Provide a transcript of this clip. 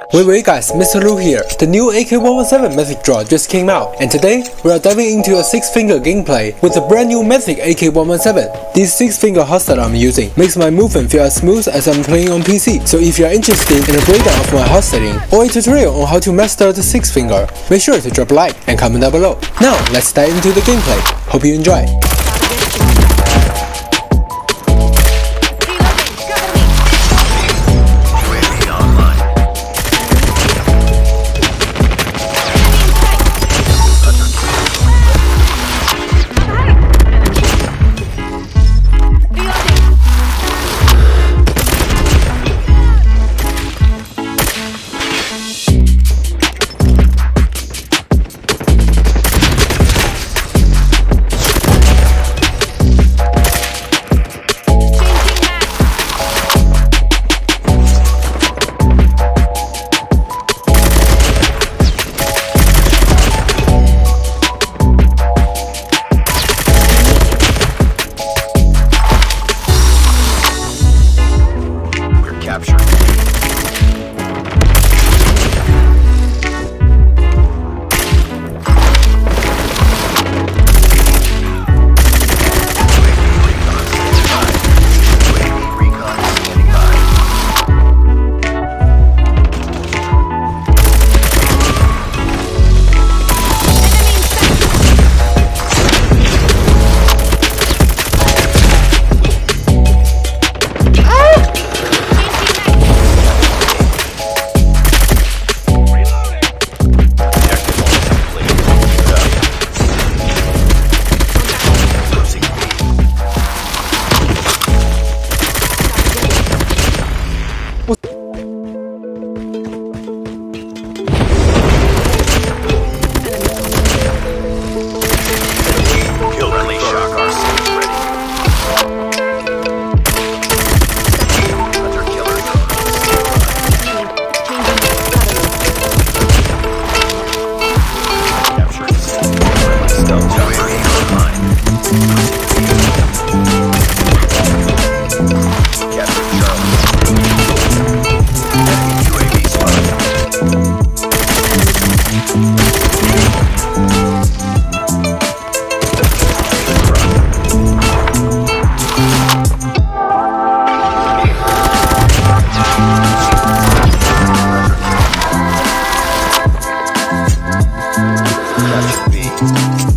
Wait guys, Mr. Lu here. The new AK117 Mythic draw just came out, and today we are diving into a 6-finger gameplay with the brand new Mythic AK117. This 6-finger hotstyle I'm using makes my movement feel as smooth as I'm playing on PC, so if you are interested in a breakdown of my hotstyling or a tutorial on how to master the 6-finger, make sure to drop a like and comment down below. Now let's dive into the gameplay. Hope you enjoy. Capture B.